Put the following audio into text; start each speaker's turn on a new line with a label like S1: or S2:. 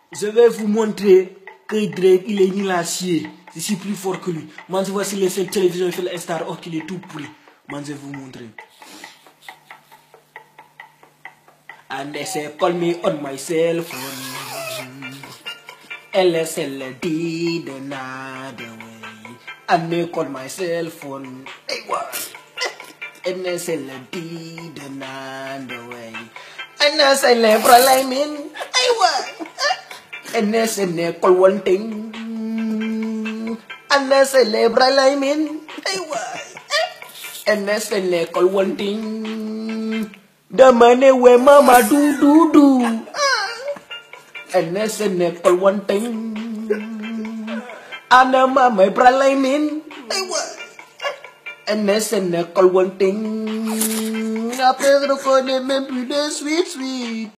S1: Je vais vous montrer que Drake, il est nul à chier. Je suis plus fort que lui. Moi, je vois sur les seules télévisions, il fait le star, or qu'il est tout pourri. Moi, je vais vous montrer. And they say, call me on my cell phone. LSL did another way. And they call my cell phone. Hey, what? NSL did another way. NSL Bralamin. Hey, what? NSL call one thing. NSL Bralamin. Hey, what? NSL call one thing. The money where mama do. NSL call one thing. And the mama Bralamin. Hey, what? NSL call one thing. Après, je reconnais même plus de sweet.